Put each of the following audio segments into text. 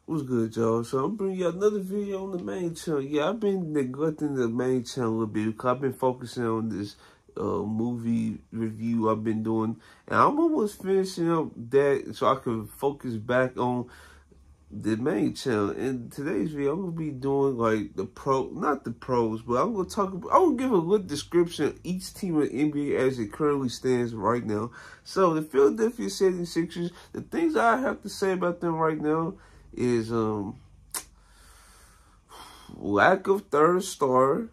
What's good, y'all? So I'm bringing you another video on the main channel. Yeah, I've been neglecting the main channel a little bit because I've been focusing on this movie review I've been doing. And I'm almost finishing up that so I can focus back on the main channel. In today's video, I'm going to be doing like not the pros, but I'm going to give a good description of each team of the NBA as it currently stands right now. So the Philadelphia 76ers, the things I have to say about them right now is lack of third star,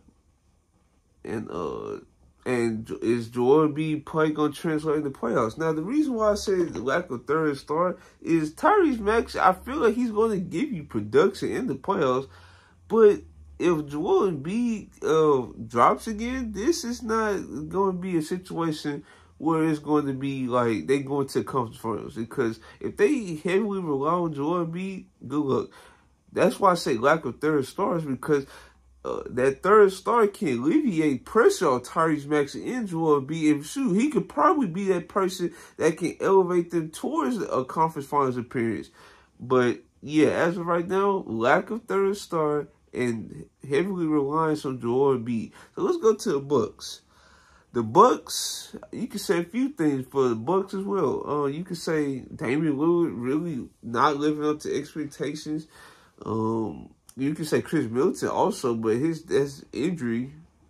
and is Joel Embiid play gonna translate in the playoffs? Now the reason why I say the lack of third star is Tyrese Maxey. I feel like he's gonna give you production in the playoffs, but if Joel Embiid drops again, this is not going to be a situation where it's going to be like they going to conference finals. Because if they heavily rely on Joel Embiid, good luck. That's why I say lack of third stars, because that third star can alleviate pressure on Tyrese Maxey and Joel Embiid. If shoot, he could probably be that person that can elevate them towards a conference finals appearance. But yeah, as of right now, lack of third star and heavily reliance on Joel Embiid. So let's go to the Bucks. The Bucks, you can say a few things for the Bucks as well. You can say Damian Lillard really not living up to expectations. You can say Chris Middleton also, but that's injury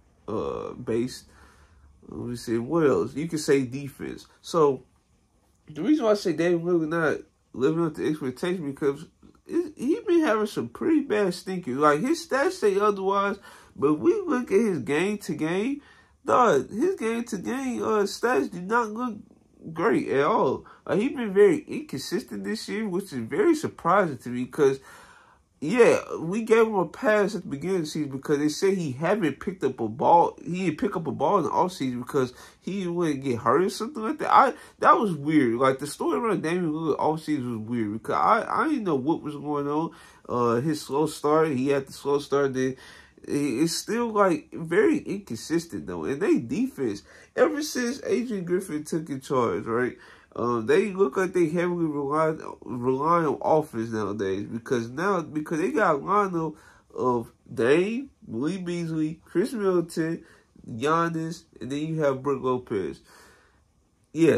based. Let me see what else. You can say defense. So the reason why I say Damian Lillard not living up to expectations because he been having some pretty bad stinkers. Like his stats say otherwise, but we look at his game to game. Dog, his game-to-game stats do not look great at all. He been very inconsistent this year, which is very surprising to me because, yeah, we gave him a pass at the beginning of the season because they said he haven't picked up a ball. He didn't pick up a ball in the offseason because he wouldn't get hurt or something like that. That was weird. Like, the story around Damian Lillard offseason was weird because I didn't know what was going on. His slow start, he had the slow start, then it's still, like, very inconsistent, though. And they defense, ever since Adrian Griffin took in charge, right, they look like they heavily rely on offense nowadays because they got a lineup of Dame, Lee Beasley, Chris Middleton, Giannis, and then you have Brook Lopez. Yeah,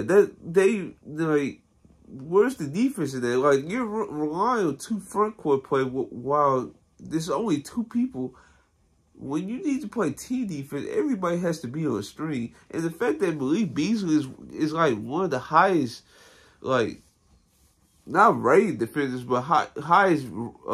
where's the defense in that? Like, you're relying on two front court play while there's only two people. When you need to play team defense, everybody has to be on a string. And the fact that Malik Beasley is like one of the highest, like, not rated defenders, but highest,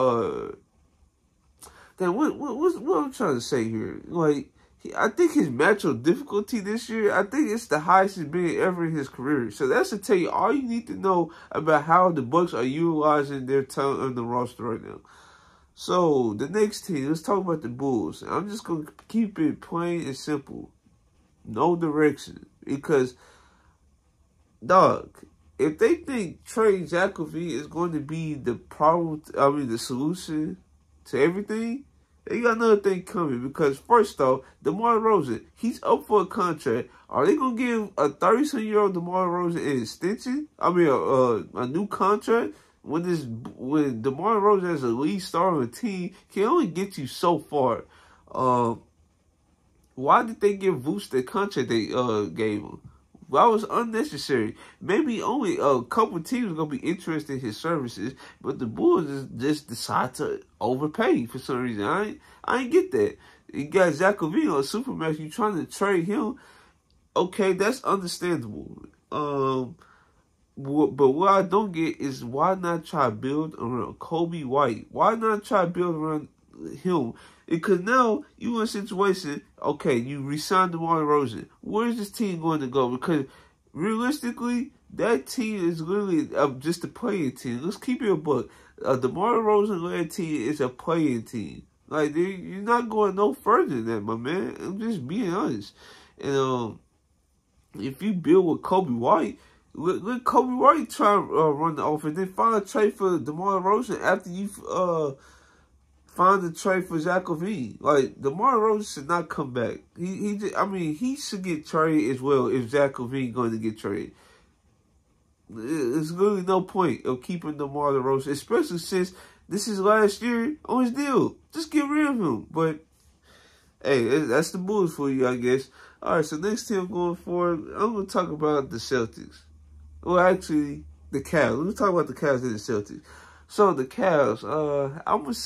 then what I'm trying to say here? Like, I think his matchup difficulty this year, I think it's the highest it's been ever in his career. So that's to tell you all you need to know about how the Bucks are utilizing their talent on the roster right now. So, the next team, let's talk about the Bulls. I'm just going to keep it plain and simple. No direction. Because, dog, if they think Trey Jacoby is going to be the the solution to everything, they got another thing coming. Because, first off, DeMar DeRozan, he's up for a contract. Are they going to give a 37-year-old DeMar DeRozan an extension? A new contract? When DeMar DeRozan as a lead star on a team can only get you so far. Why did they give Vooch the contract they gave him? Well, that was unnecessary. Maybe only a couple of teams are gonna be interested in his services, but the Bulls just decide to overpay for some reason. I ain't get that. You got Zach LaVine on Supermax. You trying to trade him? Okay, that's understandable. But what I don't get is why not try to build around Kobe White? Why not try to build around him? Because now you in a situation, okay, you re-signed DeMar DeRozan. Where is this team going to go? Because realistically, that team is literally just a playing team. Let's keep it a buck. DeMar DeRozan-led team is a playing team. Like, you're not going no further than that, my man. I'm just being honest. And if you build with Kobe White, let Kobe White try to run the offense. Then find a trade for DeMar DeRozan after you find a trade for Zach LaVine. Like, DeMar DeRozan should not come back. He should get traded as well if Zach LaVine going to get traded. there's really no point of keeping DeMar DeRozan, especially since this is last year on his deal. Just get rid of him. But, hey, that's the Bulls for you, I guess. All right, so next team going forward, I'm going to talk about the Celtics. Well, actually, the Cavs. Let me talk about the Cavs and the Celtics. So, the Cavs, I'm going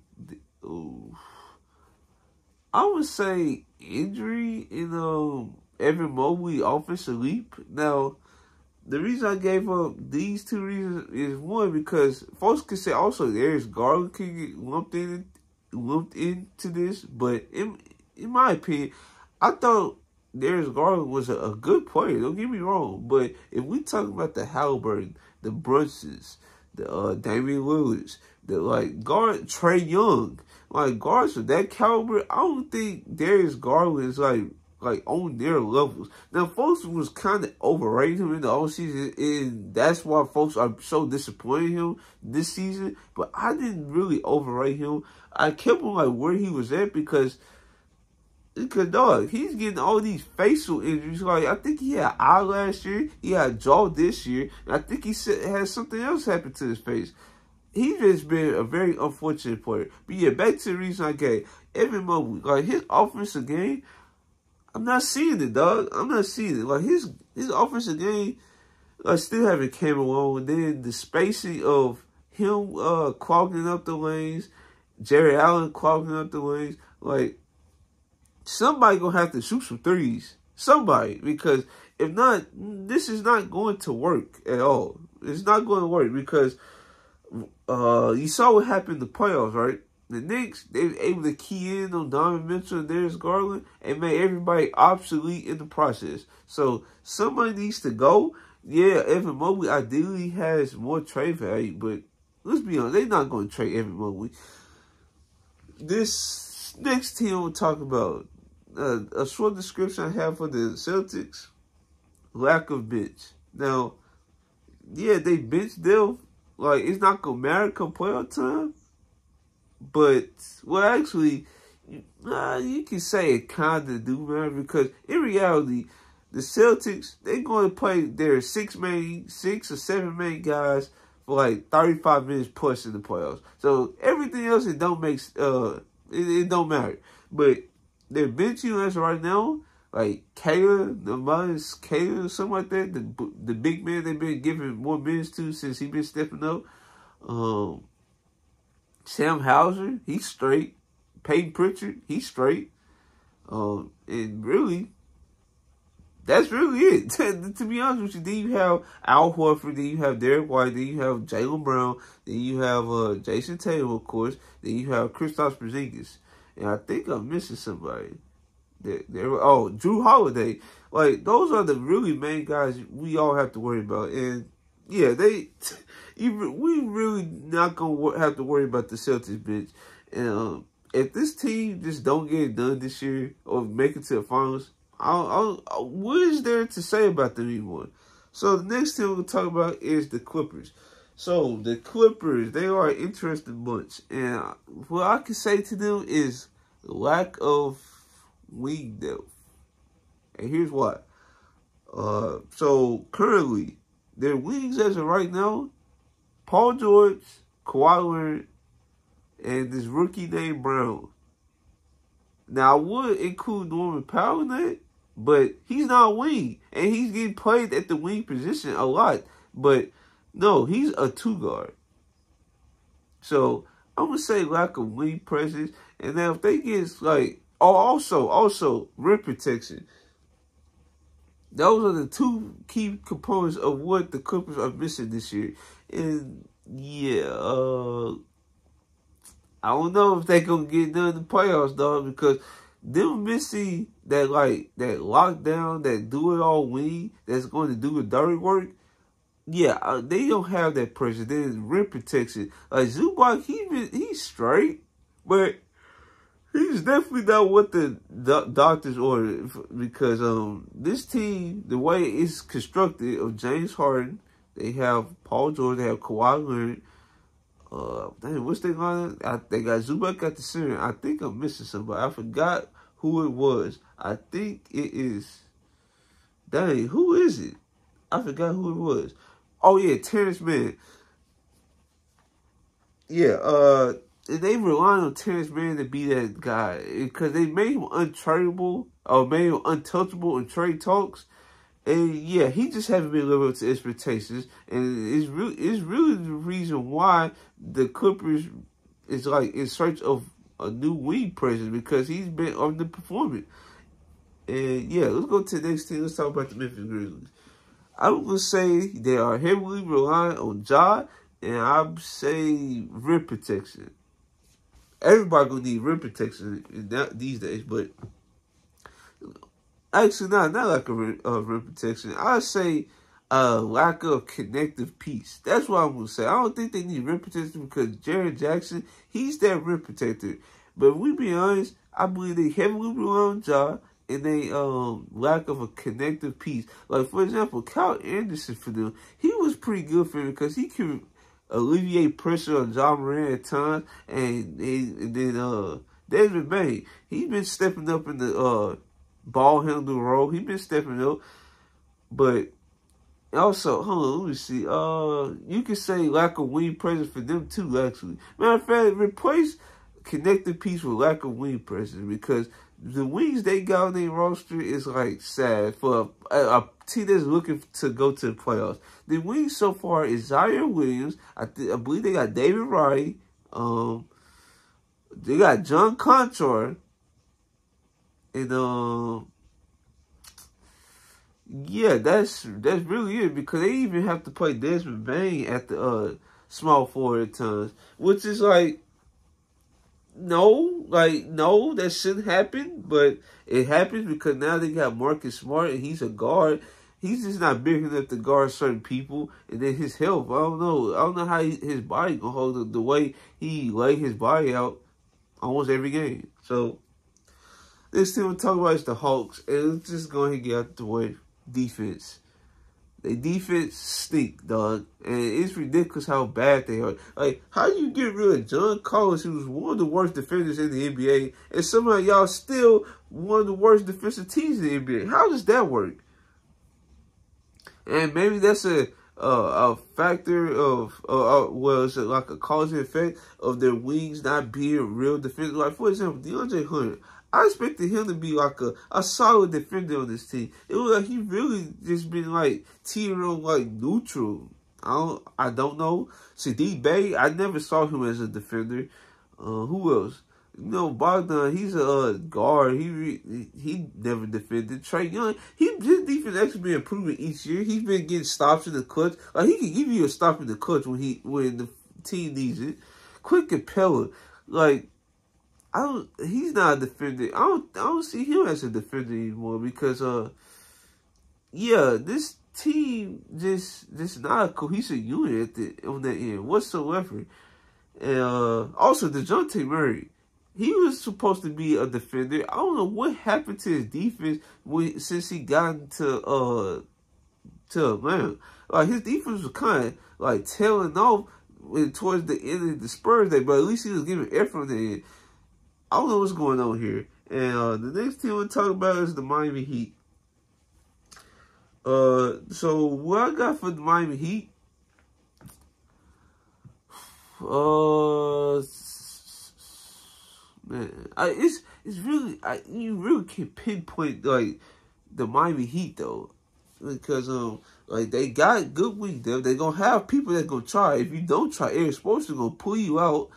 to say injury in Evan Mobley offensive leap. Now, the reason I gave up these two reasons is, one, because folks could say also Darius Garland can get lumped into this, but in my opinion, I thought Darius Garland was a good player. Don't get me wrong, but if we talk about the Halliburton, the Brunsons, the Damian Lillards, the guard Trae Young, guards of that caliber, I don't think Darius Garland is like on their levels. Now, folks was kind of overrating him in the offseason, and that's why folks are so disappointed in him this season. But I didn't really overrate him. I kept him where he was at because dog, he's getting all these facial injuries. I think he had eye last year, he had jaw this year, and I think he had something else happen to his face. He's just been a very unfortunate player. But yeah, back to the reason I gave. Evan Mobley, his offensive game, I'm not seeing it, dog. I'm not seeing it. His offensive game, still haven't came along. And then the spacing of him clogging up the lanes, Jerry Allen clogging up the lanes. Somebody gonna have to shoot some threes. Somebody, because if not, this is not going to work at all. It's not going to work because you saw what happened in the playoffs, right? The Knicks, they were able to key in on Donovan Mitchell and Darius Garland and made everybody obsolete in the process. So somebody needs to go. Yeah, Evan Mobley ideally has more trade value, but let's be honest, they're not going to trade Evan Mobley. This next team we'll talk about, a short description I have for the Celtics, lack of bench. Now, yeah, they bench them. It's not going to matter come playoff time. But, well, actually, you can say it kind of do matter because, in reality, the Celtics, they're going to play their 6 or 7 main guys for 35 minutes plus in the playoffs. So, everything else, it don't make, it don't matter. But their bench units right now, Kayla, Kayla, something like that, the big man they've been giving more minutes to since he's been stepping up. Sam Hauser, he's straight. Peyton Pritchard, he's straight. And really, that's really it. To be honest with you, then you have Al Horford, then you have Derek White, then you have Jaylen Brown, then you have Jason Tatum, of course, then you have Kristaps Porzingis. And I think I'm missing somebody. Drew Holiday. Those are the really main guys we all have to worry about. And yeah, we really not gonna have to worry about the Celtics bench. And if this team just don't get it done this year or make it to the finals, what is there to say about them anymore? So the next team we're gonna talk about is the Clippers. So the Clippers, they are an interesting bunch, and what I can say to them is lack of wing depth. And here's why. So currently, their wings as of right now, Paul George, Kawhi Leonard, and this rookie named Brown. Now, I would include Norman Powell in that, but he's not a wing. And he's getting played at the wing position a lot. But, no, he's a 2-guard. So, I'm going to say lack of wing presence. And now if they get, also, rim protection. Those are the two key components of what the Clippers are missing this year. And, yeah, I don't know if they're going to get done in the playoffs, dog, because them missing that lockdown, that do-it-all wing that's going to do the dirty work, yeah, they don't have that pressure. Then rim protection. Zubac, he's straight, but he's definitely not what the doctors ordered because this team, the way it's constructed of James Harden, they have Paul George, they have Kawhi Leonard. What's they line? They got Zubac at the center. I think I'm missing somebody. I forgot who it was. I think it is. Dang, who is it? I forgot who it was. Oh yeah, Terrence Mann. Yeah, and they rely on Terrence Mann to be that guy because they made him untradeable or made him untouchable in trade talks. And yeah, he just haven't been living up to expectations, and it's really the reason why the Clippers is like in search of a new wing presence because he's been underperforming. And yeah, let's go to the next team. Let's talk about the Memphis Grizzlies. I would say they are heavily reliant on Ja, and I'd say rim protection. Everybody gonna need rim protection these days, but actually not like a rim protection. I'd say lack of connective piece. That's what I'm gonna say. I don't think they need rim protection because Jaren Jackson, he's that rim protector. But if we be honest, I believe they heavily rely on Ja. And they lack of a connective piece. Like, for example, Kyle Anderson for them, he was pretty good for them because he could alleviate pressure on Ja Morant at times. And then Desmond Bane, he's been stepping up in the ball handler role. He's been stepping up. But also, hold on, let me see. You can say lack of wing presence for them too, actually. Matter of fact, replace connective piece with lack of wing presence because the wings they got on their roster is like sad for a team that's looking to go to the playoffs. The wings so far is Zion Williams. I believe they got David Wright. They got John Conchar. And yeah, that's really it because they even have to play Desmond Bane at the small forward at times, which is like. No, that shouldn't happen, but it happens because now they got Marcus Smart and he's a guard. He's just not big enough to guard certain people, and then his health. I don't know how his body gonna hold the way he lay his body out almost every game. So this team we're talking about is the Hawks, and let's just go ahead and get out the way. Defense. Their defense stink, dog. And it's ridiculous how bad they are. Like, how do you get rid of John Collins, who's one of the worst defenders in the NBA, and somehow y'all still one of the worst defensive teams in the NBA? How does that work? And maybe that's a factor of, well, it's like a cause and effect of their wings not being real defenders. Like, for example, DeAndre Hunter. I expected him to be like a solid defender on this team. It was like he really just been like teetering on like neutral. I don't know. Saddiq Bey, I never saw him as a defender. Who else? You know, Bogdan, he's a guard. He never defended. Trae Young, his defense actually been improving each year. He's been getting stops in the clutch. Like he can give you a stop in the clutch when the team needs it. Clint Capella, like. He's not a defender. I don't see him as a defender anymore because yeah, this team just not a cohesive unit on that end whatsoever. And also DeJounte Murray, he was supposed to be a defender. I don't know what happened to his defense since he got into Atlanta. Like his defense was kind of like tailing off towards the end of the Spurs day, but at least he was giving effort on the end. I don't know what's going on here. And the next team we'll talk about is the Miami Heat. So what I got for the Miami Heat, man, it's really you really can't pinpoint like the Miami Heat though, because like they got good wings there. They're gonna have people that gonna try. If you don't try, Eric Spoelstra gonna pull you out.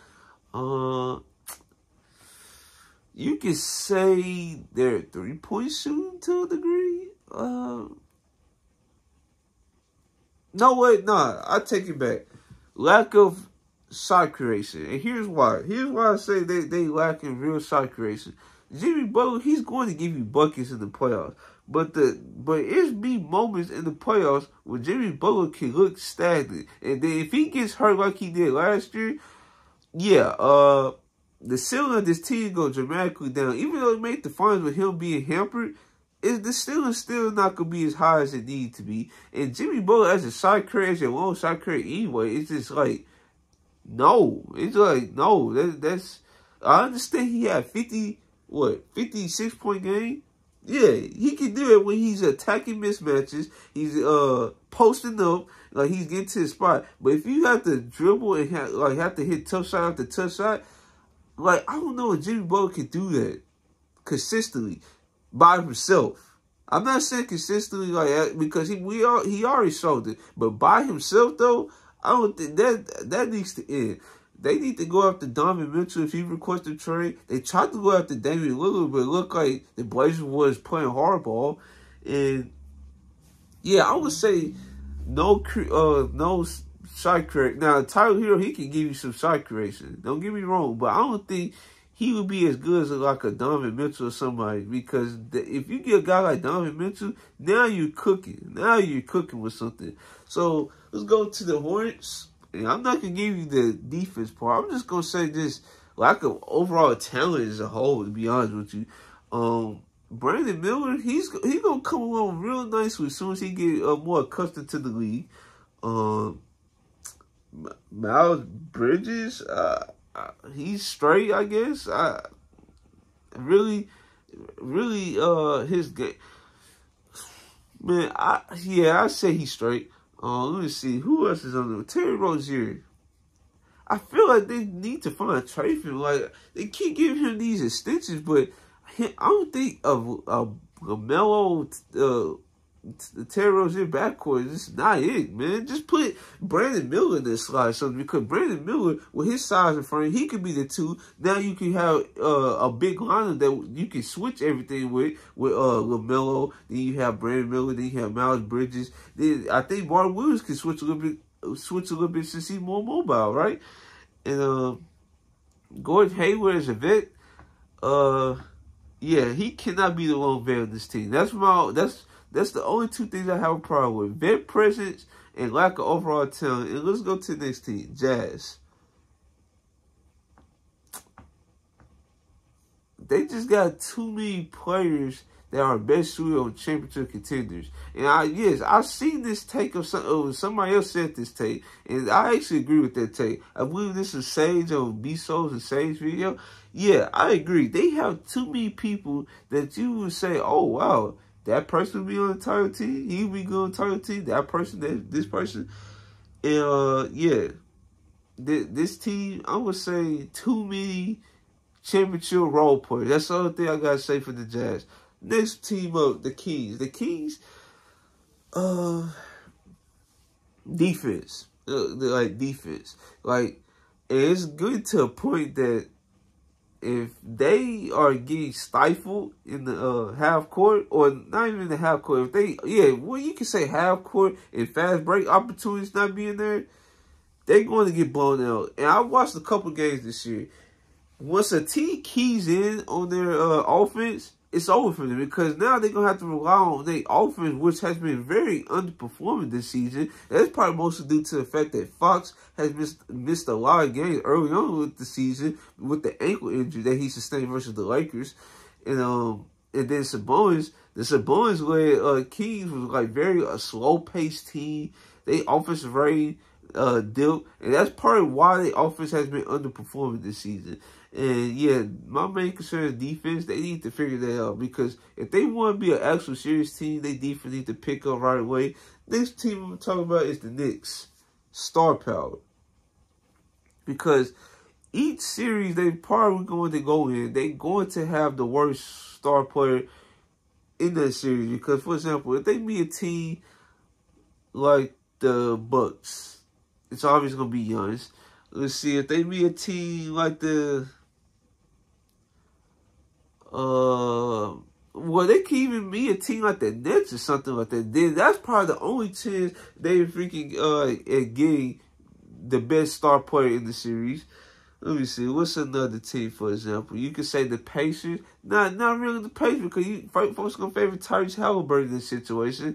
You can say they're 3-point shooting to a degree. No, wait, nah, I take it back. Lack of shot creation. And here's why. Here's why I say they lack in real shot creation. Jimmy Butler, he's going to give you buckets in the playoffs. But it's be moments in the playoffs where Jimmy Butler can look stagnant. And then if he gets hurt like he did last year, yeah, the ceiling of this team goes dramatically down. Even though it made the finals with him being hampered, the ceiling still not going to be as high as it needs to be. And Jimmy Butler as a shot creator, as a long shot creator anyway, it's just like, no. It's like, no. That's I understand he had 56-point game. Yeah, he can do it when he's attacking mismatches. He's posting up, like he's getting to his spot. But if you have to dribble and have to hit tough shot after tough shot, like I don't know if Jimmy Butler can do that consistently by himself. I'm not saying consistently like that because he already showed it. But by himself though, I don't think that needs to end. They need to go after Donovan Mitchell if he requests a trade. They tried to go after Damian Lillard, but it looked like the Blazers was playing hardball. And yeah, I would say no shot creation. Now Tyler Hero, he can give you some shot creation. Don't get me wrong, but I don't think he would be as good as like a Donovan Mitchell or somebody, because if you get a guy like Donovan Mitchell, now you're cooking. Now you're cooking with something. So let's go to the Hornets. And I'm not going to give you the defense part. I'm just going to say just lack of overall talent as a whole, to be honest with you. Brandon Miller, he's going to come along real nicely as soon as he get more accustomed to the league. Miles Bridges, he's straight, I guess. His game. Man, I say he's straight. Let me see. Who else is on there? Terry Rozier. I feel like they need to find a trade for him. Like, they keep giving him these extensions, but I don't think a Melo, Terry Rozier backcourt is not it, man. Just put Brandon Miller in this slide or something, because Brandon Miller, with his size and frame, he could be the two. Now you can have a big lineup that you can switch everything with LaMelo. Then you have Brandon Miller. Then you have Miles Bridges. Then I think Martin Williams can switch a little bit since he's more mobile, right? And Gordon Hayward is a vet. Yeah, he cannot be the lone vet on this team. That's the only two things I have a problem with. Vet presence and lack of overall talent. And let's go to the next team, Jazz. They just got too many players that are best suited on championship contenders. And I've seen this take of somebody else said this take, and I actually agree with that take. I believe this is Sage on B-Souls and Sage video. Yeah, I agree. They have too many people that you would say, oh, wow, that person would be on the title team. He would be good on the title team. That person, this person. And, yeah, this team, I would say too many championship role players. That's the only thing I got to say for the Jazz. Next team up, the Kings. The Kings, defense. Defense. Like, and it's good to a point that if they are getting stifled in the half court, or not even the half court, you can say half court and fast break opportunities not being there, they're going to get blown out. And I watched a couple games this year. Once a team keys in on their offense, it's over for them, because now they're going to have to rely on their offense, which has been very underperforming this season. And that's probably mostly due to the fact that Fox has missed a lot of games early on with the season with the ankle injury that he sustained versus the Lakers. And then Sabonis, the Sabonis-led Kings was like very slow-paced team. They offensive rating dipped, and that's part of why the offense has been underperforming this season. And yeah, my main concern is defense. They need to figure that out, because if they want to be an actual serious team, they defense need to pick up right away. Next team I'm talking about is the Knicks. Star power. Because each series they probably going to go in, they're going to have the worst star player in that series. Because, for example, if they meet a team like the Bucks, it's obviously going to be Giannis. Let's see, if they meet a team like the well, they can even be a team like the Nets or something like that. Then that's probably the only chance they freaking at getting the best star player in the series. Let me see. What's another team, for example? You could say the Pacers. Not really the Pacers, because folks gonna favor Tyrese Halliburton in this situation.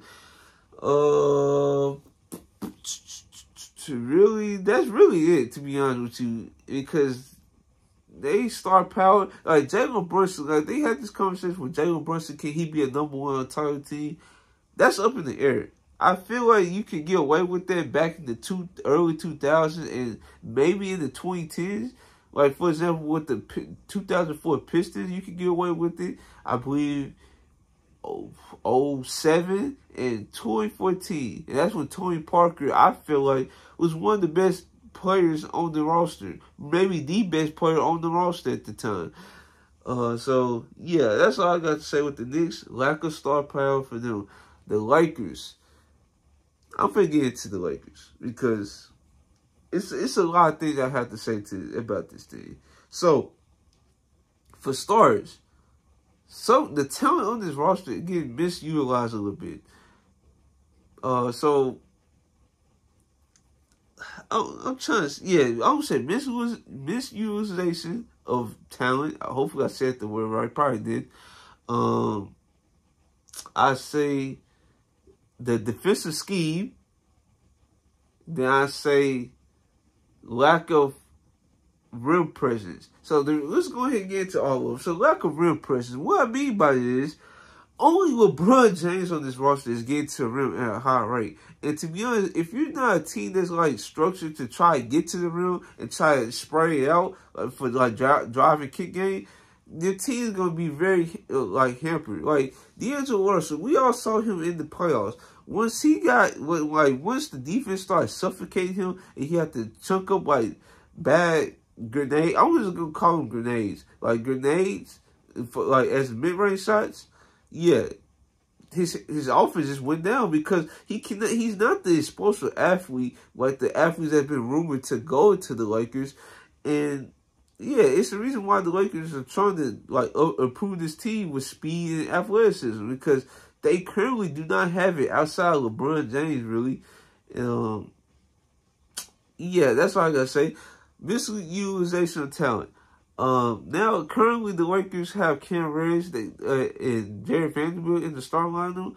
Really, that's really it, to be honest with you, because they star power, like Jalen Brunson, like they had this conversation with Jalen Brunson, can he be a number one on title team? That's up in the air. I feel like you could get away with that back in the early 2000s and maybe in the 2010s. Like, for example, with the 2004 Pistons, you could get away with it. I believe 07 and 2014. And that's when Tony Parker, I feel like, was one of the best players on the roster. Maybe the best player on the roster at the time. So, yeah, that's all I got to say with the Knicks. Lack of star power for them. The Lakers. I'm finna get into the Lakers because it's a lot of things I have to say about this team. So, for starters, the talent on this roster is getting misutilized a little bit. So I'm trying to, yeah, I would say misutilization of talent. Hopefully I said the word right. Probably did. I say the defensive scheme. Then I say lack of rim presence. So let's go ahead and get into all of them. So lack of rim presence. What I mean by this, only LeBron James on this roster is getting to the rim at a high rate. And to be honest, if you're not a team that's like structured to try to get to the rim and try to spray it out for like drive and kick game, your team is gonna be very like hampered. Like D'Angelo Russell, we all saw him in the playoffs. Once the defense started suffocating him and he had to chunk up like bad grenade. I was just gonna call them grenades, like grenades, for like as mid-range shots. Yeah, his offense just went down because he's not the explosive athlete like the athletes that have been rumored to go to the Lakers, and yeah, it's the reason why the Lakers are trying to like improve this team with speed and athleticism because they currently do not have it outside of LeBron James really. Yeah, that's all I gotta say. Misutilization of talent. Now, currently, the Lakers have Cam Reddish and Jared Vanderbilt in the starting lineup.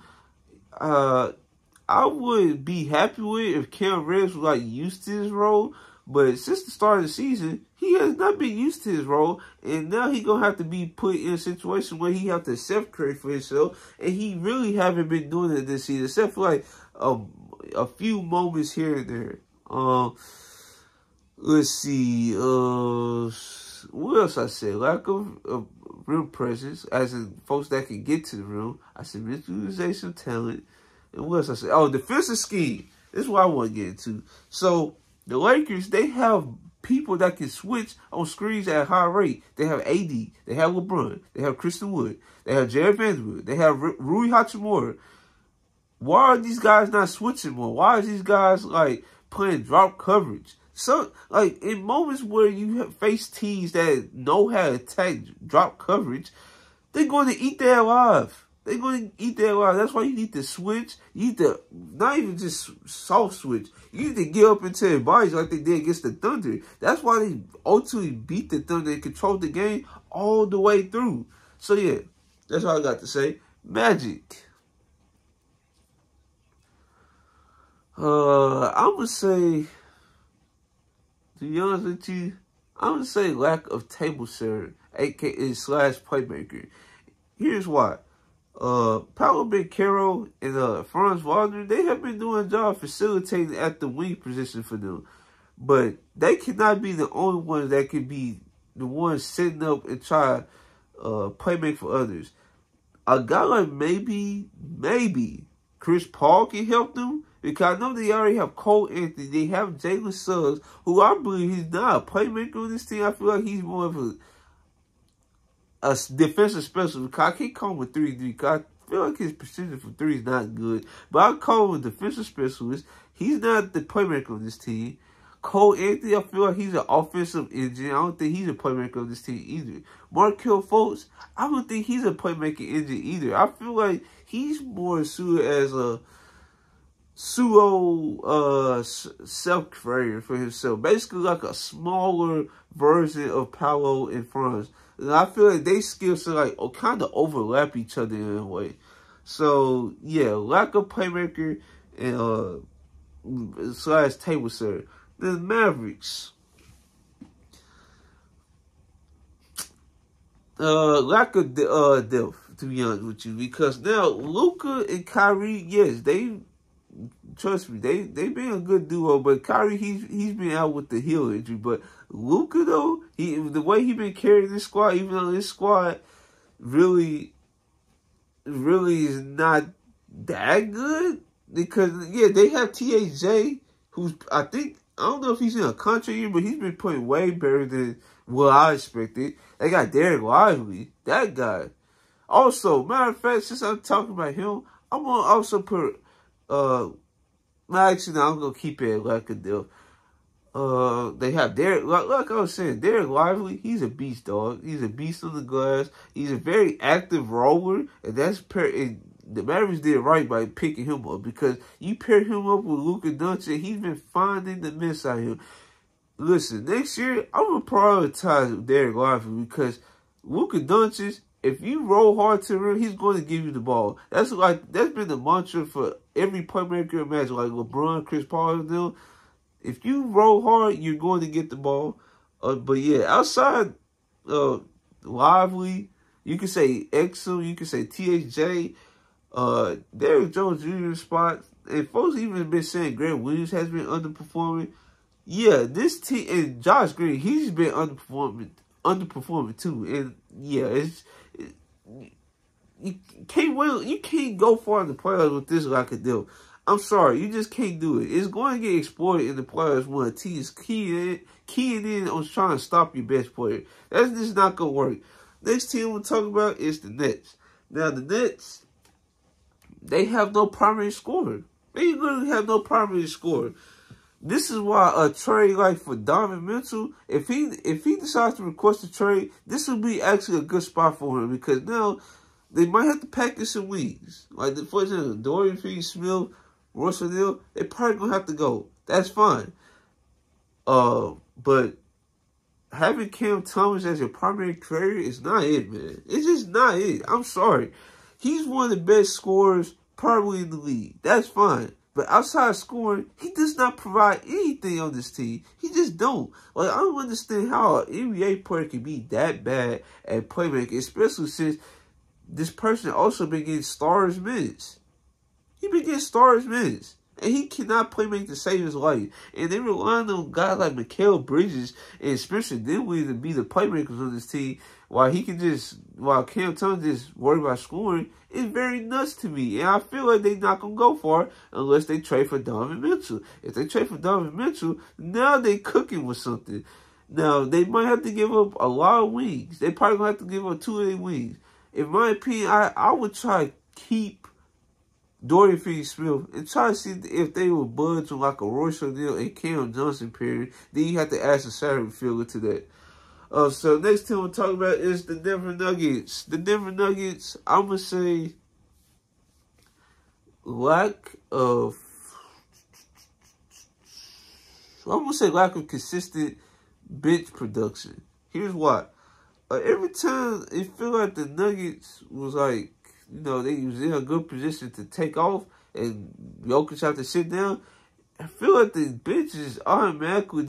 I would be happy with if Cam Reddish was like used to his role, but since the start of the season, he has not been used to his role, and now he's gonna have to be put in a situation where he have to self-create for himself, and he really haven't been doing it this season, except for like a few moments here and there. Let's see. What else I said? Lack of rim presence, as in folks that can get to the rim. I said misutilization of talent. And what else I said? Oh, defensive scheme. This is what I want to get into. So, the Lakers, they have people that can switch on screens at a high rate. They have AD. They have LeBron. They have Christian Wood. They have Jared Vanderbilt. They have Rui Hachimura. Why are these guys not switching more? Why are these guys, like, playing drop coverage? So, like, in moments where you face teams that know how to attack drop coverage, they're going to eat that alive. They're going to eat that alive. That's why you need to switch. You need to, not even just soft switch. You need to get up into their bodies like they did against the Thunder. That's why they ultimately beat the Thunder and controlled the game all the way through. So, yeah, that's all I got to say. Magic. I would say, to be honest with you, I would say lack of table serving, aka / playmaker. Here's why. Paolo Banchero and Franz Wagner, they have been doing a job facilitating at the wing position for them. But they cannot be the only ones that can be the ones setting up and try playmake for others. A guy like maybe Chris Paul can help them. Because I know they already have Cole Anthony. They have Jalen Suggs, who I believe he's not a playmaker on this team. I feel like he's more of a defensive specialist. Because I can't call him a 3D. Because I feel like his percentage for 3 is not good. But I call him a defensive specialist. He's not the playmaker on this team. Cole Anthony, I feel like he's an offensive engine. I don't think he's a playmaker on this team either. Markelle Fultz, I don't think he's a playmaking engine either. I feel like he's more suited as a self-creator for himself. Basically like a smaller version of Paolo and Franz. And I feel like they skills are like kind of overlap each other in a way. So yeah, lack of playmaker and / table serve. The Mavericks. Lack of depth, to be honest with you, because now Luka and Kyrie, yes, trust me, they've been a good duo, but Kyrie, he's been out with the heel injury. But Luka, though, the way he been carrying this squad, even though this squad really really is not that good because yeah, they have THJ, who's I don't know if he's in a country year, but he's been playing way better than what I expected. They got Derek Lively, that guy. Also, matter of fact, since I'm talking about him, I'm gonna also put actually, no, I'm gonna keep it like a deal. They have Derek, like I was saying, Derek Lively. He's a beast, dog. He's a beast on the glass. He's a very active roller, and the Mavericks did right by picking him up because you pair him up with Luka Doncic, he's been finding the miss out here. Listen, next year I'm gonna prioritize Derek Lively because Luka Doncic, if you roll hard to him, he's going to give you the ball. That's been the mantra for every playmaker imagine, like LeBron, Chris Paul, and them. If you roll hard, you're going to get the ball. But yeah, outside Lively, you can say Exum, you can say THJ, Derrick Jones Jr. spot, and folks even been saying Grant Williams has been underperforming. Yeah, this team and Josh Green, he's been underperforming too. And yeah, you can't go far in the playoffs with this like a deal. I'm sorry, you just can't do it. It's going to get exploited in the playoffs when a team is keying in on trying to stop your best player. That's just not going to work. Next team we'll talk about is the Nets. Now, the Nets, they have no primary scorer. They literally have no primary scorer. This is why a trade like for Donovan Mitchell, if he decides to request a trade, this will be actually a good spot for him because now they might have to package some wings. Like, for example, Dorian Finney-Smith, Royce O'Neal, they probably going to have to go. That's fine. But having Cam Thomas as your primary carrier is not it, man. It's just not it. I'm sorry. He's one of the best scorers probably in the league. That's fine. But outside scoring, he does not provide anything on this team. He just don't. Like, I don't understand how an NBA player can be that bad at playmaking, especially since this person also been getting stars minutes. He been getting stars minutes. And he cannot play make to save his life. And they rely on guys like Mikal Bridges and Spencer Dinwiddie to be the playmakers on this team while Cam Thomas just worried about scoring. It's very nuts to me. And I feel like they're not going to go far unless they trade for Donovan Mitchell. If they trade for Donovan Mitchell, now they cooking with something. Now, they might have to give up a lot of wings. They probably going to have to give up 2 of their wings. In my opinion, I would try to keep Dorian Finney-Smith and try to see if they will budge on like a Royce O'Neal and Cam Johnson period. Then you have to add some salary filler to that. So next team we'll talk about is the Denver Nuggets. The Denver Nuggets, I'm going to say lack of consistent bench production. Here's why. Every time it feel like the Nuggets was like, they was in a good position to take off and Jokic have to sit down, I feel like the bench is automatically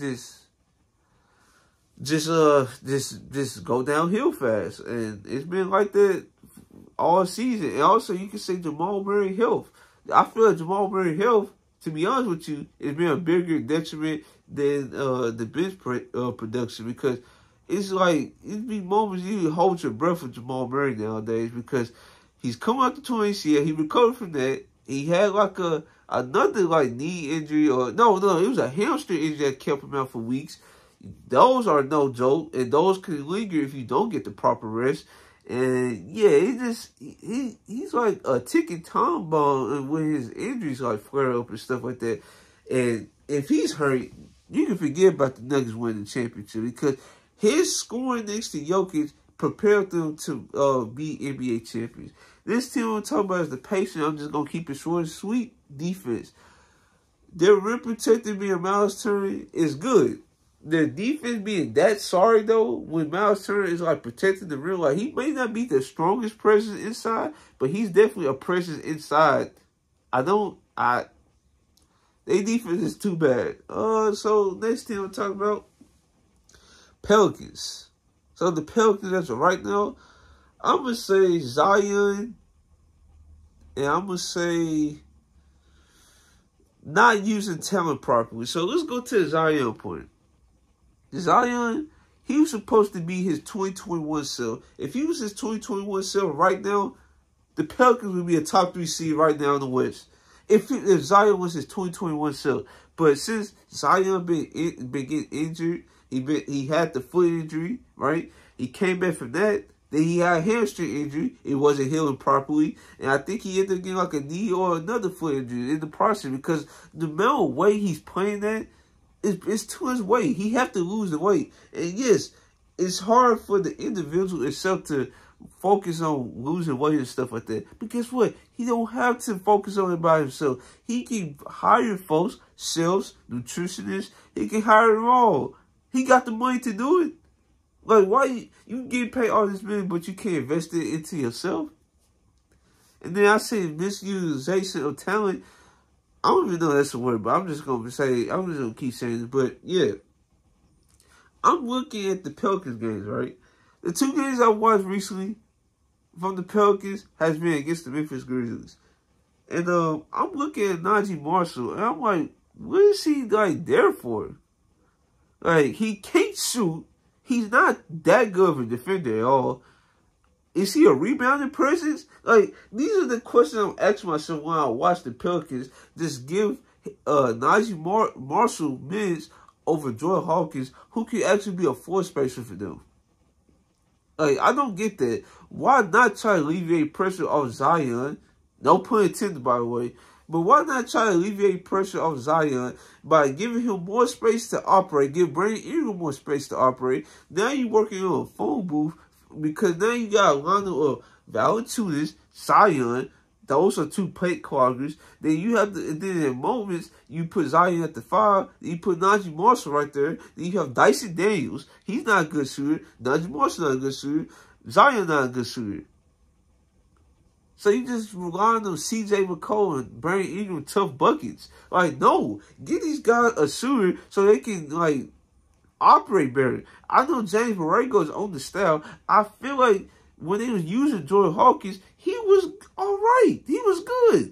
just go downhill fast. And it's been like that all season. And also, you can say Jamal Murray health. I feel like Jamal Murray health, to be honest with you, has been a bigger detriment than the bench production because it's like, it be moments you hold your breath with Jamal Murray nowadays because he's come out the torn ACL. He recovered from that. He had like another knee injury no, it was a hamstring injury that kept him out for weeks. Those are no joke, and those can linger if you don't get the proper rest. And yeah, he's like a ticking time bomb when his injuries flare up and stuff like that. And if he's hurt, you can forget about the Nuggets winning the championship because his scoring next to Jokic prepared them to be NBA champions. This team I'm talking about is the Pacers. I'm just going to keep it short and sweet. Defense. Their rim protecting being Miles Turner is good. Their defense being that sorry, though, when Miles Turner is protecting the rim. He may not be the strongest presence inside, but he's definitely a presence inside. Their defense is too bad. So next team I'm talking about, Pelicans. So the Pelicans, as of right now, I'm going to say Zion, and I'm going to say not using talent properly. So let's go to the Zion point. Zion, he was supposed to be his 2021 self. If he was his 2021 self right now, the Pelicans would be a top 3 seed right now in the West. If Zion was his 2021 self. But since Zion been getting injured, he had the foot injury, right? He came back from that. Then he had a hamstring injury. It wasn't healing properly. And I think he ended up getting like a knee or another foot injury in the process because the amount of weight he's playing at is too much weight. He have to lose the weight. And yes, it's hard for the individual itself to focus on losing weight and stuff like that. But guess what? He don't have to focus on it by himself. He can hire folks, chefs, nutritionists. He can hire them all. He got the money to do it. Like, why you get paid all this money, but you can't invest it into yourself? And then I say misusation of talent. I don't even know that's a word, but I'm just going to keep saying it. But, yeah. I'm looking at the Pelicans games, right? The 2 games I watched recently from the Pelicans has been against the Memphis Grizzlies. And I'm looking at Naji Marshall, and I'm like, what is he, like, there for? Like, he can't shoot. He's not that good of a defender at all. Is he a rebounding presence? Like, these are the questions I'm asking myself when I watch the Pelicans. Just give Naji Marshall minutes over Jordan Hawkins, who can actually be a floor spacer for them. Like, I don't get that. Why not try to alleviate pressure off Zion? No pun intended, by the way. But why not try to alleviate pressure off Zion by giving him more space to operate, give Brandon Ingram more space to operate? Now you're working on a phone booth because now you got a lineup of Valanciunas, Zion. Those are 2 plate cloggers. Then you have and then in moments you put Zion at the 5. Then you put Naji Marshall right there. Then you have Dyson Daniels. He's not a good shooter. Naji Marshall not a good shooter. Zion not a good shooter. So you just rely on C.J. McCollum and Brandon Ingram tough buckets. Like, no. Get these guys a shooter so they can, like, operate better. I know James Borrego is on the style. I feel like when they was using Jordan Hawkins, he was all right. He was good.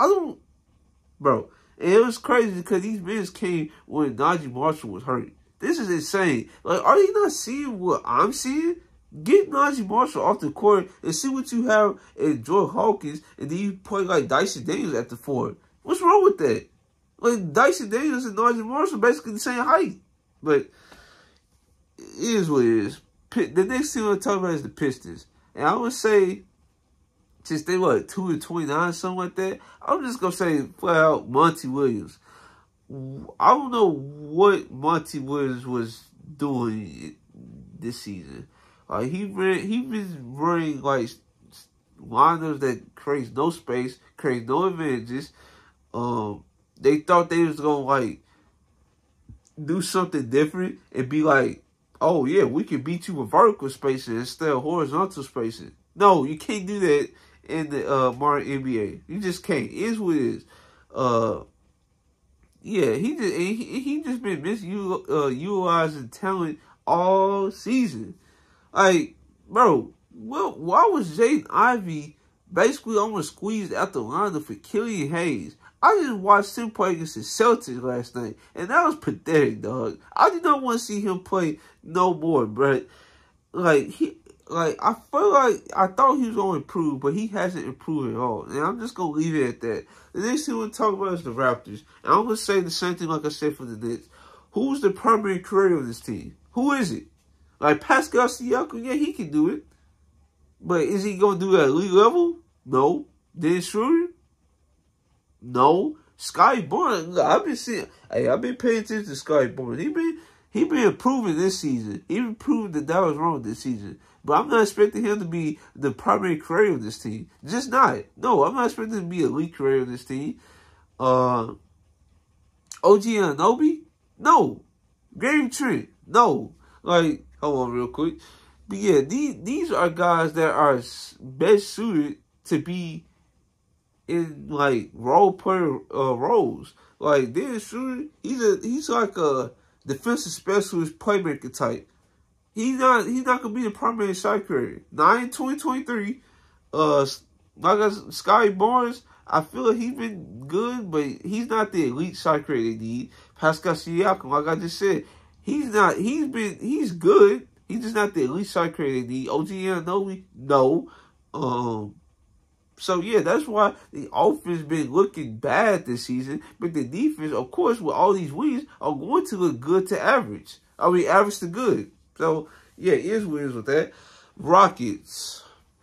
Bro. And it was crazy because these men came when Naji Marshall was hurt. This is insane. Like, are you not seeing what I'm seeing? Get Naji Marshall off the court and see what you have in Jordan Hawkins, and then you play like Dyson Daniels at the 4. What's wrong with that? Like, Dyson Daniels and Naji Marshall basically the same height. But it is what it is. The next team I'm talking about is the Pistons. And I would say, since they were 2-29, something like that, I'm just going to say flat out Monty Williams. I don't know what Monty Williams was doing this season. He been running like lineups that creates no space, creates no advantages. They thought they was gonna like do something different and be like, oh yeah, we can beat you with vertical spacing instead of horizontal spacing. No, you can't do that in the modern NBA. You just can't. It is what it is. Yeah, he just been utilizing talent all season. Like, bro, why was Jaden Ivey basically almost squeezed out the lineup for Killian Hayes? I just watched him play against the Celtics last night, and that was pathetic, dog. I did not want to see him play no more, but I feel like I thought he was going to improve, but he hasn't improved at all. And I'm just going to leave it at that. The next thing we'll talk about is the Raptors. And I'm going to say the same thing like I said for the Knicks. Who's the primary creator of this team? Who is it? Like Pascal Siakam, yeah, he can do it. But is he going to do it at elite level? No. Dennis Schroeder? No. Scotty Barnes, I've been paying attention to Scotty Barnes. He been improving this season. He been proving that was wrong this season. But I'm not expecting him to be the primary creator of this team. Just not. No, I'm not expecting him to be a elite creator of this team. OG Anunoby? No. Gary Trent? No. Like, hold on real quick. But yeah, these are guys that are best suited to be in like role player roles. Like Dennis Schroeder, he's like a defensive specialist playmaker type. He's not gonna be the primary shot creator. Not in 2023. Like Scotty Barnes, I feel like he's been good, but he's not the elite shot creator they need. Pascal Siakam, like I just said, he's good. He's just not the elite shot creator they need. OG Anunoby, no. So, yeah, that's why the offense been looking bad this season. But the defense, of course, with all these wins, are going to look good to average. I mean, average to good. So, yeah, it is what it is with that. Rockets.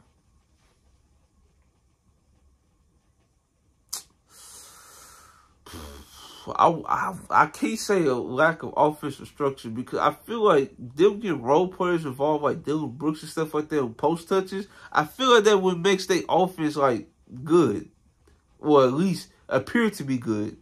I can't say a lack of offensive structure because I feel like them getting role players involved like Dylan Brooks and stuff like that on post touches. I feel like that would make their offense like good, or at least appear to be good.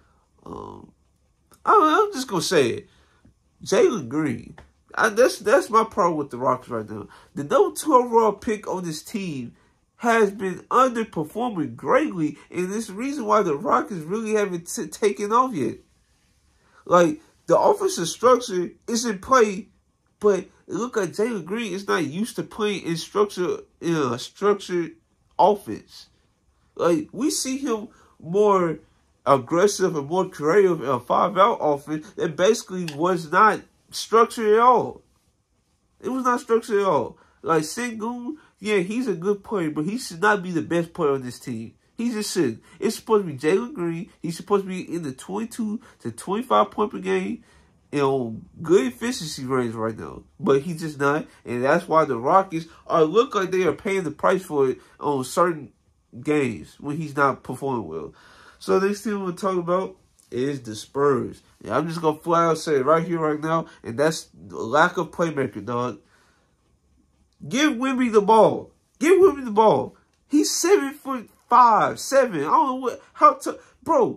I'm just gonna say it. Jalen Green. That's my problem with the Rockets right now. The number 2 overall pick on this team has been underperforming greatly, and this is the reason why the Rockets really haven't taken off yet. Like, the offensive structure is in play, but it looks like Jalen Green is not used to playing in a structured offense. Like, we see him more aggressive and more creative in a 5-out offense that basically was not structured at all. It was not structured at all. Like, Sengun, yeah, he's a good player, but he should not be the best player on this team. He just shouldn't. It's supposed to be Jalen Green. He's supposed to be in the 22 to 25 point per game, good efficiency range right now. But he's just not, and that's why the Rockets look like they are paying the price for it on certain games when he's not performing well. So next thing we're going to talk about is the Spurs. And I'm just going to flat out say it right here, right now, and that's the lack of playmaker, dog. Give Wemby the ball. Give Wemby the ball. He's 7'5", 7. I don't know bro.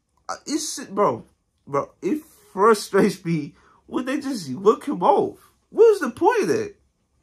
Bro. It frustrates me when they just look him off. What's the point of that?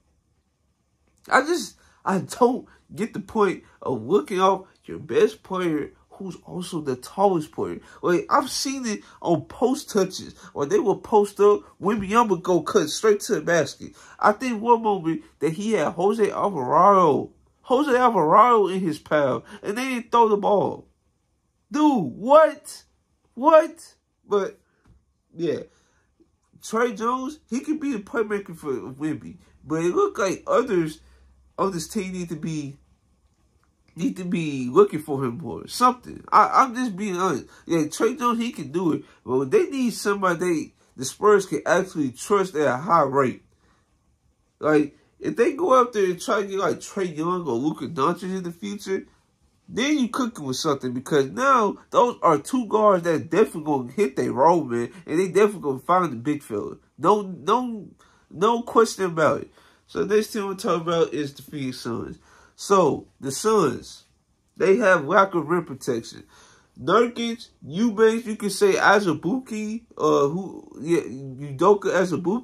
I don't get the point of looking off your best player who's also the tallest player. Like, I've seen it on post touches, or they will post up, Wembanyama go cut straight to the basket. I think one moment that he had Jose Alvarado in his path, and they didn't throw the ball. Dude, what? But, yeah. Trey Jones, he could be the playmaker for Wemby, but it looked like others on this team need to be looking for him more. Something. I'm just being honest. Yeah, Trey Jones, he can do it. But they need somebody the Spurs can actually trust at a high rate. Like, if they go out there and try to get like Trae Young or Luka Doncic in the future, then you cooking with something, because now those are 2 guards that definitely gonna hit their role, man, and they definitely gonna find the big fella. No question about it. So next thing we'll talk about is the Phoenix Suns. So, the Suns, they have lack of rim protection. Nurkic, Eubanks, you can say Azubuike, Udoka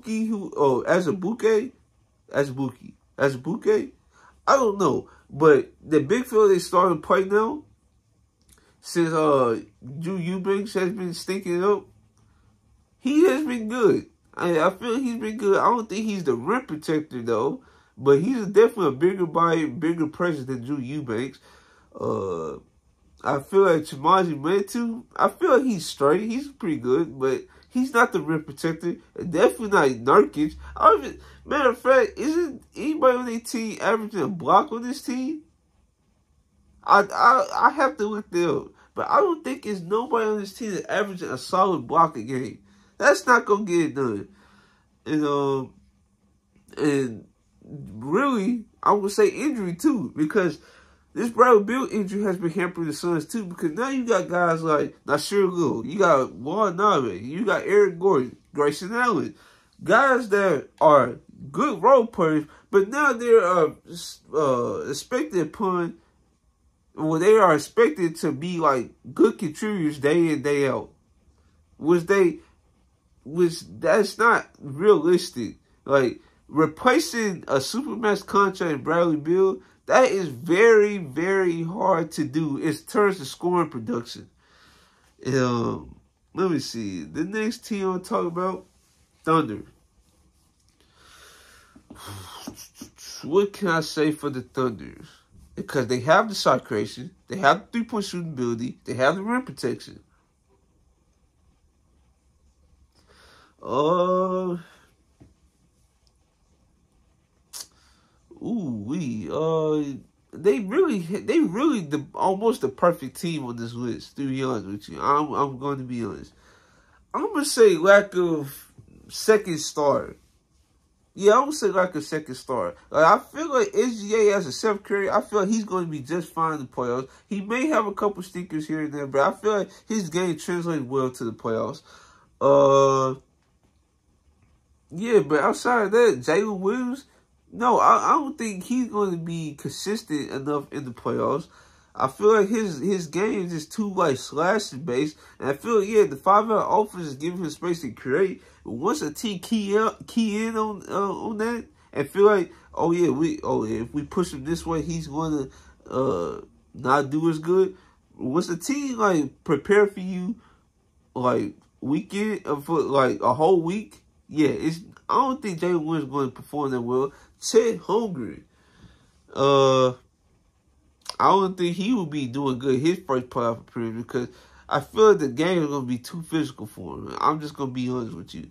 Azubuike. I don't know. But the big fella they starting to play now, since Drew Eubanks has been stinking up, he has been good. I feel he's been good. I don't think he's the rim protector, though. But he's definitely a bigger body, bigger presence than Drew Eubanks. I feel like Chimazi Metu, I feel like he's straight. He's pretty good, but he's not the rim protector. Definitely not Nurkic. Matter of fact, isn't anybody on their team averaging a block on this team? I have to look there up. But I don't think it's nobody on this team that's averaging a solid block a game. That's not going to get it done. And really, I would say injury too, because this Bradley Beal injury has been hampering the Suns too, because now you got guys like Nasir Little, you got Juan Nave, you got Eric Gordon, Grayson Allen, guys that are good role players, but now they're expected to be like good contributors day in, day out, which that's not realistic. Like, replacing a Supermax contract in Bradley Beal, that is very, very hard to do in terms of scoring production. Let me see. The next team I'll talk about, Thunder. What can I say for the Thunder? Because they have the shot creation, they have the 3-point shooting ability, they have the rim protection. they really almost the perfect team on this list. To be honest with you, I'm going to be honest. I'm gonna say lack of second star. Yeah, I'm gonna say like a second star. Like, I feel like SGA as a Steph Curry, I feel like he's going to be just fine in the playoffs. He may have a couple stinkers here and there, but I feel like his game translates well to the playoffs. Yeah, but outside of that, Jalen Williams, no, I don't think he's going to be consistent enough in the playoffs. I feel like his game is just too like slashing based, and I feel the 5-out offense is giving him space to create. But once a team key in on that, and feel like if we push him this way, he's going to not do as good. Once the team like prepare for you, like weekend for like a whole week, I don't think Jalen Williams is going to perform that well. Chet Holmgren, I don't think he will be doing good his first playoff appearance because I feel like the game is going to be too physical for him. I'm just going to be honest with you.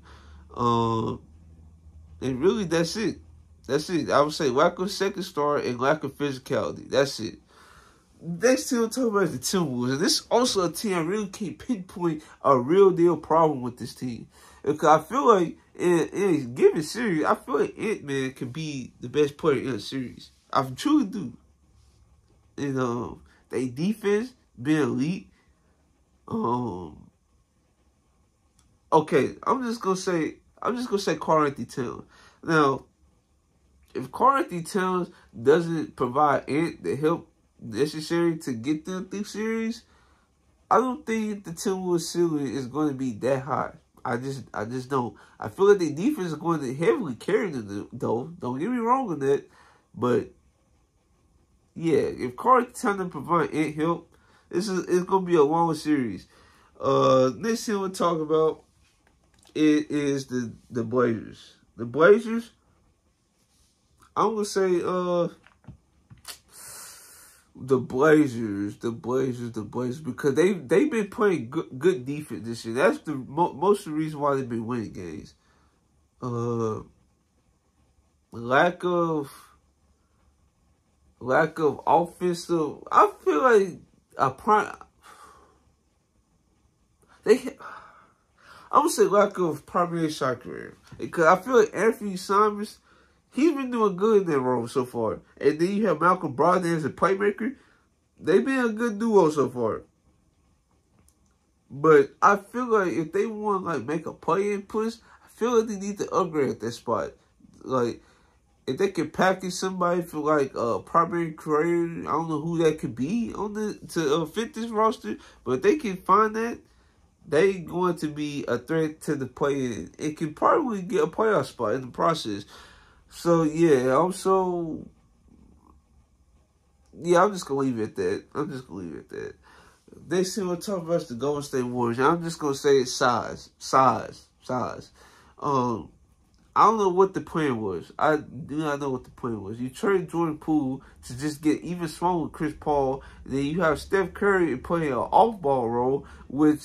And really, that's it. That's it. I would say lack of second star and lack of physicality. That's it. Next team I'm talking about is the Timberwolves. And this is also a team I really can't pinpoint a real deal problem with this team. Because I feel like in a given series, I feel like Ant-Man can be the best player in a series. I truly do. And they defense been elite. Okay, I'm just gonna say Karl-Anthony Towns. Now, if Karl-Anthony Towns doesn't provide Ant the help necessary to get them through series, I don't think the Timberwolves ceiling is going to be that high. I just don't. I feel like the defense is going to heavily carry them though. Don't get me wrong on that, but yeah, if Karl-Anthony Towns doesn't provide Ant help, it's going to be a long series. Next thing we'll talk about is the Blazers. The Blazers, I'm gonna say the Blazers because they've been playing good defense this year. That's the most of the reason why they've been winning games. Lack of offensive. I feel like I'm gonna say lack of primary shot career because I feel like Anthony Simons, he's been doing good in that role so far. And then you have Malcolm Brogdon as a playmaker. They've been a good duo so far. But I feel like if they want to like make a play-in push, I feel like they need to upgrade at that spot. Like, if they can package somebody for like a primary career, I don't know who that could be to fit this roster. But if they can find that, they going to be a threat to the play-in. It can probably get a playoff spot in the process. So, I'm just going to leave it at that. Next thing we'll talk about is the Golden State Warriors. I'm just going to say it's size. I don't know what the plan was. I do not know what the plan was. You trade Jordan Poole to just get even smaller with Chris Paul. And then you have Steph Curry playing an off-ball role, which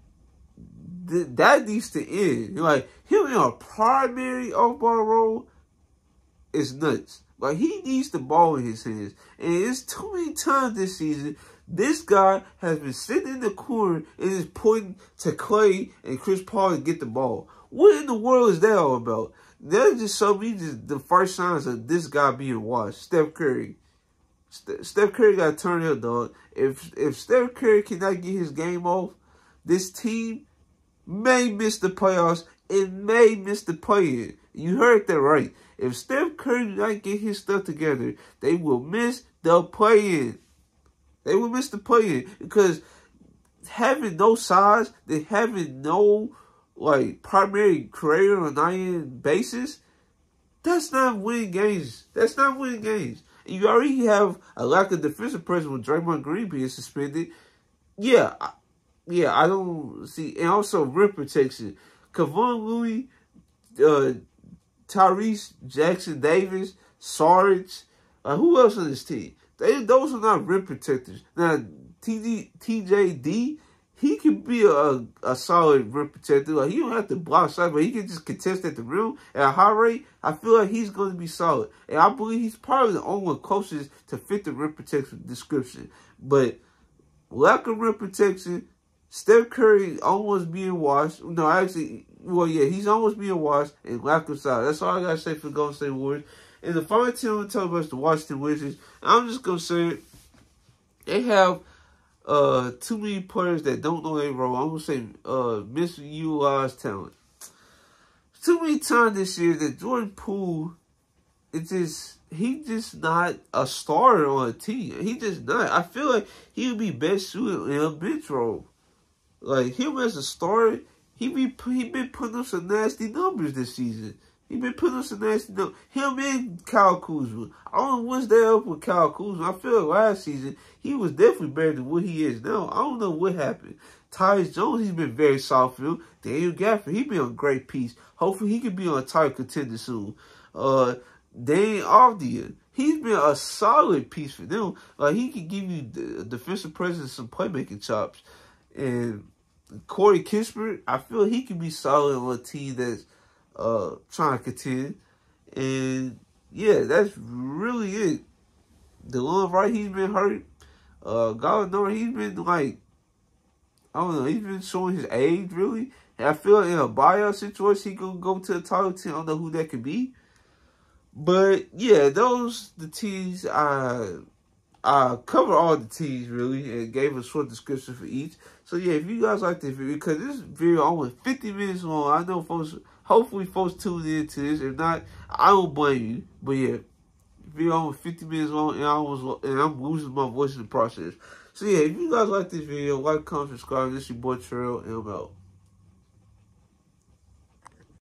that needs to end. Like, him in a primary off-ball role is nuts. Like, he needs the ball in his hands. And it's too many times this season, this guy has been sitting in the corner and is pointing to Clay and Chris Paul to get the ball. What in the world is that all about? That just showed me the first signs of this guy being washed. Steph Curry. Steph Curry got to turn up, dog. If Steph Curry cannot get his game off, this team may miss the playoffs and may miss the play-in. You heard that right. If Steph Curry does not get his stuff together, they will miss the play-in. They will miss the play-in because having no size, they having no like primary career on a 9-in basis, that's not winning games. That's not winning games. And you already have a lack of defensive presence with Draymond Green being suspended. I don't see. And also rim protection. Kevon Looney, Tyrese Jackson Davis, Sarge, who else on this team? Those are not rim protectors. Now, TJD, he could be a solid rim protector. Like, he don't have to block shots, but he can just contest at the rim at a high rate. I feel like he's going to be solid. And I believe he's probably the only one closest to fit the rim protection description. But lack of rim protection, Steph Curry almost being washed. No, actually, well, yeah, he's almost being washed, and lack of size. That's all I got to say for the Golden State Warriors. And the final team I'm going to talk about is the Washington Wizards. I'm just going to say it. They have too many players that don't know their role. I'm going to say misutilized talent. Too many times this year that Jordan Poole, he's just not a starter on a team. He just not. I feel like he would be best suited in a bench role. Like, him as a starter, he been putting up some nasty numbers this season. He been putting up some nasty numbers. Him and Kyle Kuzma. I don't know what's there up with Kyle Kuzma. I feel like last season, he was definitely better than what he is now. I don't know what happened. Tyus Jones, he's been very soft field. Daniel Gafford, he been a great piece. Hopefully, he can be on a title contender soon. Dane Avdija, he's been a solid piece for them. Like, he can give you the defensive presence and some playmaking chops. And Corey Kispert, I feel he can be solid on a team that's trying to contend. And yeah, that's really it. DeLon Wright, he's been hurt. Gallinari, he's been like, I don't know, he's been showing his age really. And I feel like in a buyout situation, he could go to the title team. I don't know who that could be. But yeah, those the teams I covered all the teams really and gave a short description for each. So yeah, if you guys like this video, because this video almost 50 minutes long, I know folks, hopefully folks tuned into this. If not, I don't blame you. But yeah, video almost 50 minutes long, and I'm losing my voice in the process. So yeah, if you guys like this video, like, comment, subscribe. This is your boy Terrell, and I'm out.